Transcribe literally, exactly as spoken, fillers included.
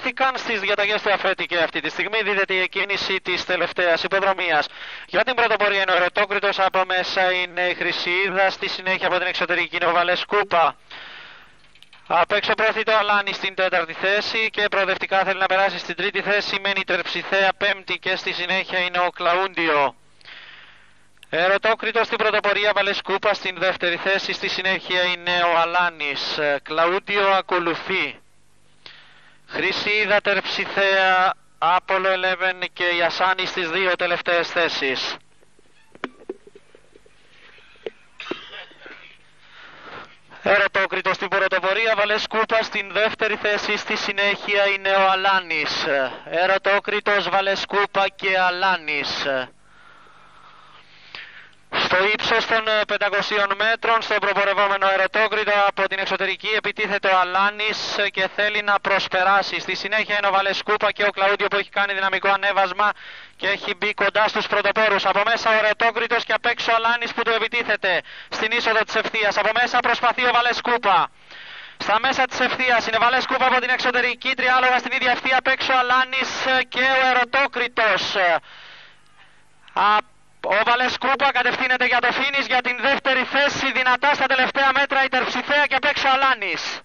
ολοκληρώθηκαν στις διαταγές του Αφέτη και αυτή τη στιγμή δίδεται η κίνηση της τελευταίας υποδρομίας. Για την πρωτοπορία είναι ο Ερωτόκριτος, από μέσα είναι η Χρυσίδα, στη συνέχεια από την εξωτερική είναι ο Βαλεσκούπα. Απ' έξω προωθεί το Αλάνι στην τέταρτη θέση και προοδευτικά θέλει να περάσει στην τρίτη θέση, μένει η Τερψιθέα πέμπτη και στη συνέχεια είναι ο Κλαούντιο. Ερωτόκριτο στην πρωτοπορία, Βαλεσκούπα στην δεύτερη θέση, στη συνέχεια είναι ο Αλάνης. Κλαούντιο ακολουθεί. Χρυσίδα, Τερψιθέα, Άπολο Eleven και η Ασάνη στις δύο τελευταίες θέσεις. Ερωτόκριτο στην πρωτοπορία, Βαλεσκούπα στην δεύτερη θέση, στη συνέχεια είναι ο Αλάνης. Ερωτόκριτος, Βαλεσκούπα και Αλάνης. Στο ύψος των πεντακοσίων μέτρων, στον προπορευόμενο Ερωτόκριτο, από την εξωτερική επιτίθεται ο Αλάνης και θέλει να προσπεράσει. Στη συνέχεια είναι ο Βαλεσκούπα και ο Κλαούντιο που έχει κάνει δυναμικό ανέβασμα και έχει μπει κοντά στους πρωτοπόρους. Από μέσα ο Ερωτόκριτος και απ' έξω ο Αλάνης που του επιτίθεται στην είσοδο της ευθείας. Από μέσα προσπαθεί ο Βαλεσκούπα. Στα μέσα της ευθείας είναι Βαλεσκούπα από την εξωτερική, τριάλογα στην ίδια ευθεία, απ' έξω ο Αλάνης και ο Ερωτόκριτος. Ο Βαλεσκούπα κατευθύνεται για το φίνις, για την δεύτερη θέση, δυνατά στα τελευταία μέτρα η Τερψιθέα και απ' έξω Αλάνης.